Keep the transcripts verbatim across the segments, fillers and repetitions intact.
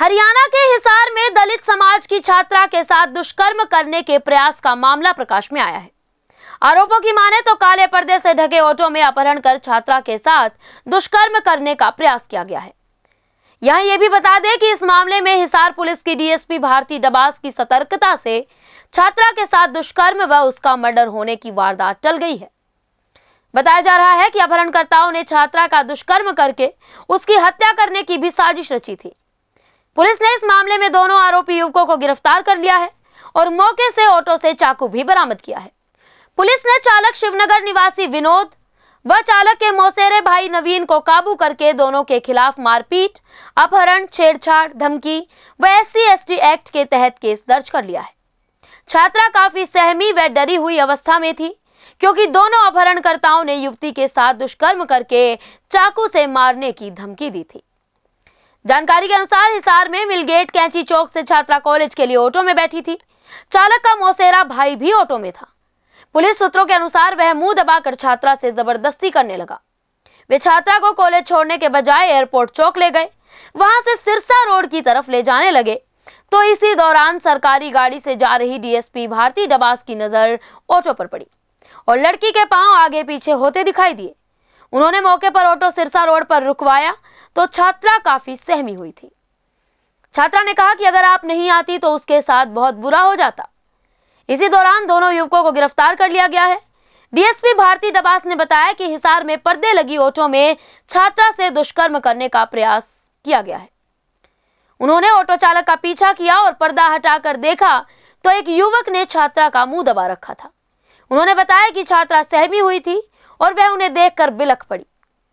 हरियाणा के हिसार में दलित समाज की छात्रा के साथ दुष्कर्म करने के प्रयास का मामला प्रकाश में आया है। आरोपों की माने तो काले पर्दे से ढके ऑटो में अपहरण कर छात्रा के साथ दुष्कर्म करने का प्रयास किया गया है। यहाँ ये भी बता दें कि इस मामले में हिसार पुलिस की डीएसपी भारती डबास की सतर्कता से छात्रा के साथ दुष्कर्म व उसका मर्डर होने की वारदात टल गई है। बताया जा रहा है कि अपहरणकर्ताओं ने छात्रा का दुष्कर्म करके उसकी हत्या करने की भी साजिश रची थी। पुलिस ने इस मामले में दोनों आरोपी युवकों को गिरफ्तार कर लिया है और मौके से ऑटो से चाकू भी बरामद किया है। पुलिस ने चालक शिवनगर निवासी विनोद व चालक के मौसेरे भाई नवीन को काबू करके दोनों के खिलाफ मारपीट, अपहरण, छेड़छाड़, धमकी व एससी एसटी एक्ट के तहत केस दर्ज कर लिया है। छात्रा काफी सहमी व डरी हुई अवस्था में थी क्योंकि दोनों अपहरणकर्ताओं ने युवती के साथ दुष्कर्म करके चाकू से मारने की धमकी दी थी। जानकारी के अनुसार हिसार में मिलगेट कैंची चौक से छात्रा कॉलेज के लिए ऑटो में बैठी थी। चालक का मौसेरा भाई भी ऑटो में था। पुलिस सूत्रों के अनुसार वह मुंह दबाकर छात्रा से जबरदस्ती करने लगा। वे छात्रा को कॉलेज छोड़ने के बजाय एयरपोर्ट चौक ले गए। वहां से सिरसा रोड की तरफ ले जाने लगे तो इसी दौरान सरकारी गाड़ी से जा रही डीएसपी भारती डबास की नजर ऑटो पर पड़ी और लड़की के पांव आगे पीछे होते दिखाई दिए। उन्होंने मौके पर ऑटो सिरसा रोड पर रुकवाया तो छात्रा काफी सहमी हुई थी। छात्रा ने कहा कि अगर आप नहीं आती तो उसके साथ बहुत बुरा हो जाता। इसी दौरान दोनों युवकों को गिरफ्तार कर लिया गया है। डीएसपी भारती डबास ने बताया कि हिसार में पर्दे लगी ऑटो में छात्रा से दुष्कर्म करने का प्रयास किया गया है। उन्होंने ऑटो चालक का पीछा किया और पर्दा हटाकर देखा तो एक युवक ने छात्रा का मुंह दबा रखा था। उन्होंने बताया कि छात्रा सहमी हुई थी और वह उन्हें देखकर बिलख पड़ी।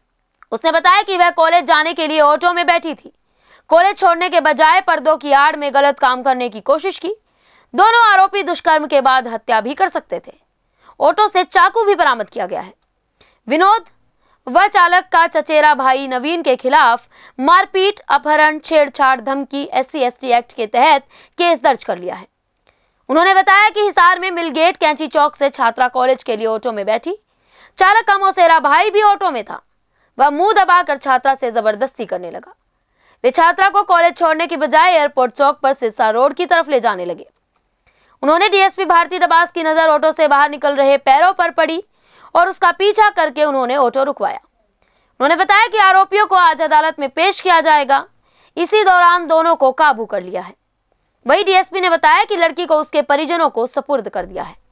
उसने बताया कि वह कॉलेज जाने के लिए ऑटो में बैठी थी। कॉलेज छोड़ने के बजाय पर्दों की आड़ में गलत काम करने की कोशिश की। दोनों आरोपी दुष्कर्म के बाद हत्या भी कर सकते थे। ऑटो से चाकू भी बरामद किया गया है। विनोद व चालक का चचेरा भाई नवीन के खिलाफ मारपीट, अपहरण, छेड़छाड़, धमकी एससी एसटी एक्ट के तहत केस दर्ज कर लिया है। उन्होंने बताया कि हिसार में मिलगेट कैंची चौक से छात्रा कॉलेज के लिए ऑटो में बैठी। चालक का मौसेरा भाई भी ऑटो में था। वह मुंह दबाकर छात्रा से जबरदस्ती करने लगा। वे छात्रा को कॉलेज छोड़ने की बजाय एयरपोर्ट चौक पर सिरसा रोड की तरफ ले जाने लगे। उन्होंने डीएसपी भारती डबास की नजर ऑटो से बाहर निकल रहे पैरों पर पड़ी और उसका पीछा करके उन्होंने ऑटो रुकवाया। उन्होंने बताया कि आरोपियों को आज अदालत में पेश किया जाएगा। इसी दौरान दोनों को काबू कर लिया है। वही डीएसपी ने बताया कि लड़की को उसके परिजनों को सुपुर्द कर दिया है।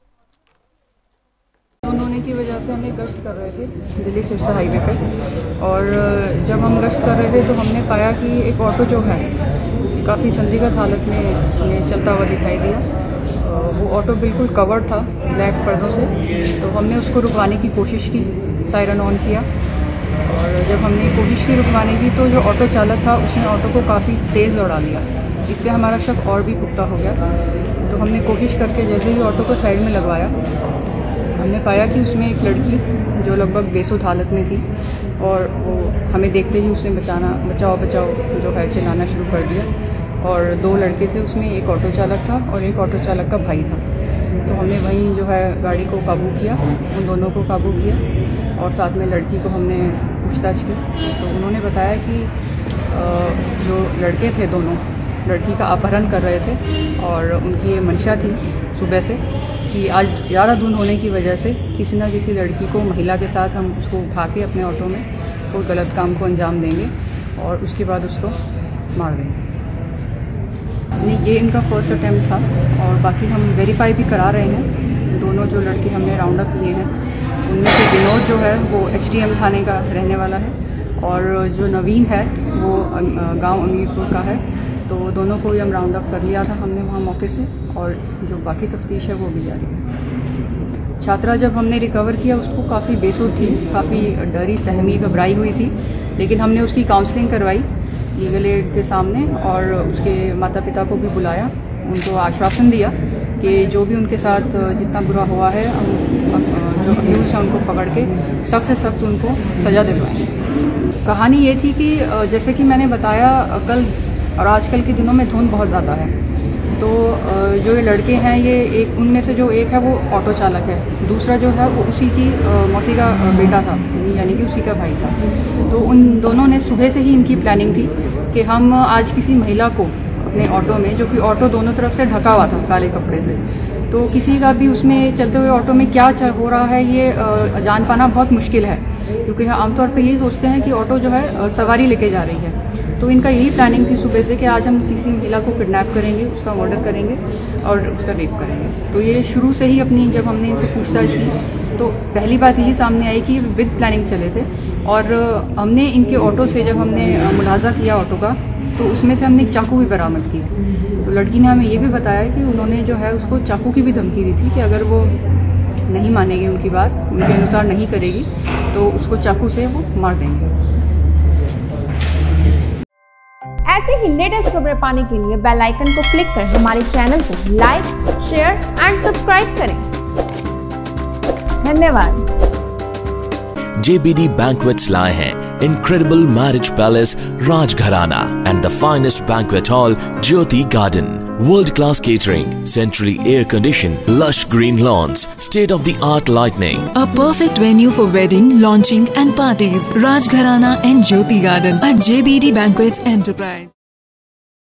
होने की वजह से हमें गश्त कर रहे थे दिल्ली सिरसा हाईवे पे, और जब हम गश्त कर रहे थे तो हमने पाया कि एक ऑटो जो है काफ़ी संदिग्ध हालत में हमें चलता हुआ दिखाई दिया। वो ऑटो बिल्कुल कवर्ड था ब्लैक पर्दों से, तो हमने उसको रुकवाने की कोशिश की, सायरन ऑन किया, और जब हमने कोशिश की रुकवाने की तो जो ऑटो चालक था उसने ऑटो को काफ़ी तेज़ दौड़ा लिया। इससे हमारा शक और भी पुख्ता हो गया। तो हमने कोशिश करके जैसे ही ऑटो को साइड में लगवाया, हमने पाया कि उसमें एक लड़की जो लगभग बेसुध हालत में थी, और वो हमें देखते ही उसने बचाना बचाओ बचाओ जो है चिल्लाना शुरू कर दिया। और दो लड़के थे उसमें, एक ऑटो चालक था और एक ऑटो चालक का भाई था। तो हमने वहीं जो है गाड़ी को काबू किया, उन दोनों को काबू किया, और साथ में लड़की को हमने पूछताछ की। तो उन्होंने बताया कि जो लड़के थे दोनों लड़की का अपहरण कर रहे थे, और उनकी ये मंशा थी सुबह से कि आज ज़्यादा धुंध होने की वजह से किसी न किसी लड़की को, महिला के साथ हम उसको उठा के अपने ऑटो में कोई गलत काम को अंजाम देंगे और उसके बाद उसको मार देंगे। नहीं, ये इनका फर्स्ट अटैम्प्ट था, और बाकी हम वेरीफाई भी करा रहे हैं। दोनों जो लड़के हमने राउंड अप किए हैं उनमें से विनोद जो है वो एचडीएम थाने का रहने वाला है, और जो नवीन है वो गांव अमीरपुर का है। तो दोनों को ही हम राउंड अप कर लिया था हमने वहाँ मौके से, और जो बाकी तफ्तीश है वो भी जारी है। छात्रा जब हमने रिकवर किया उसको काफ़ी बेसुध थी, काफ़ी डरी, सहमी, घबराई हुई थी, लेकिन हमने उसकी काउंसलिंग करवाई लीगल एड के सामने, और उसके माता पिता को भी बुलाया, उनको आश्वासन दिया कि जो भी उनके साथ जितना बुरा हुआ है हम जो अक्यूज है उनको पकड़ के सख्त से सख्त उनको सज़ा दिलवाएं। कहानी ये थी कि जैसे कि मैंने बताया, कल और आजकल के दिनों में धुंध बहुत ज़्यादा है। तो जो ये लड़के हैं, ये एक उनमें से जो एक है वो ऑटो चालक है, दूसरा जो है वो उसी की मौसी का बेटा था, यानी कि उसी का भाई था। तो उन दोनों ने सुबह से ही इनकी प्लानिंग थी कि हम आज किसी महिला को अपने ऑटो में, जो कि ऑटो दोनों तरफ से ढका हुआ था काले कपड़े से, तो किसी का भी उसमें चलते हुए ऑटो में क्या हो रहा है ये जान पाना बहुत मुश्किल है, क्योंकि आमतौर पे यही सोचते हैं कि ऑटो जो है सवारी लेके जा रही है। तो इनका यही प्लानिंग थी सुबह से कि आज हम किसी महिला को किडनैप करेंगे, उसका मर्डर करेंगे और उसका रेप करेंगे। तो ये शुरू से ही अपनी, जब हमने इनसे पूछताछ की तो पहली बात यही सामने आई कि विद प्लानिंग चले थे। और हमने इनके ऑटो से, जब हमने मुलाजा किया ऑटो का, तो उसमें से हमने एक चाकू भी बरामद की। तो लड़की ने हमें ये भी बताया कि उन्होंने जो है उसको चाकू की भी धमकी दी थी कि अगर वो नहीं मानेगी, उनकी बात उनके अनुसार नहीं करेगी, तो उसको चाकू से वो मार देंगे। ऐसे ही लेटेस्ट खबरें पाने के लिए बेल आइकन को क्लिक कर हमारे चैनल को लाइक, शेयर एंड सब्सक्राइब करें। धन्यवाद। J B D Banquets लाए हैं Incredible Marriage Palace Rajgharana and the finest banquet hall Jyoti Garden. World-class catering, centrally air-conditioned, lush green lawns, state-of-the-art lighting. A perfect venue for wedding, launching and parties. Rajgharana and Jyoti Garden at J B D Banquets Enterprise.